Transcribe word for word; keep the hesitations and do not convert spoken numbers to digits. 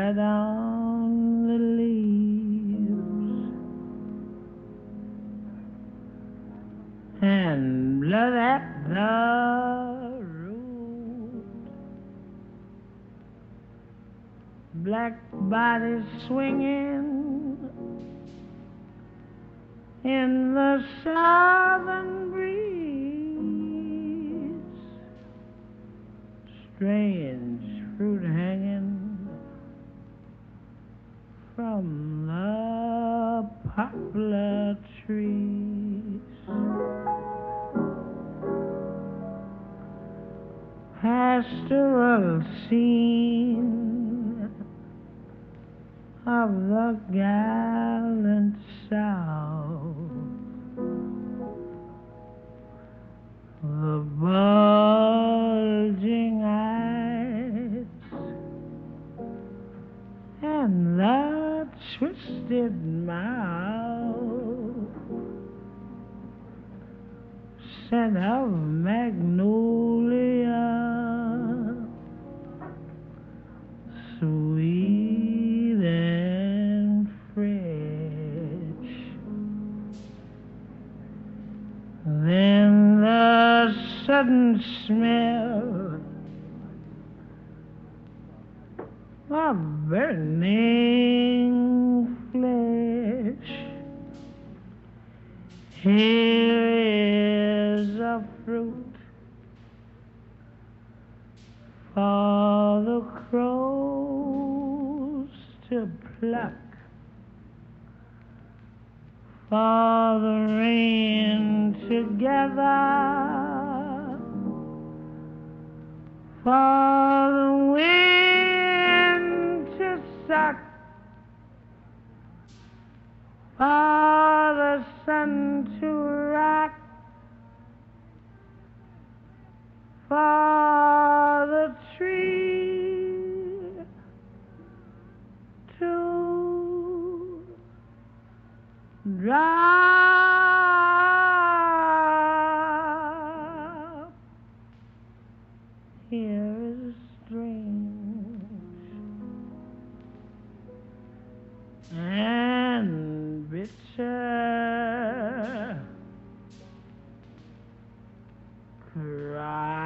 red on the leaves and blood at the root. Black bodies swinging in the southern breeze, strange fruit hanging from the poplar trees. Pastoral scene of the gallant South, the bulging eyes and the twisted mouth, scent of magnolia, sweet and fresh. Then the sudden smell of burning flesh. Here is a fruit for the crows to pluck, for the rain to gather, for the wind to suck, for the sun to rock, for the tree to drop. Here is strange and bitter cry.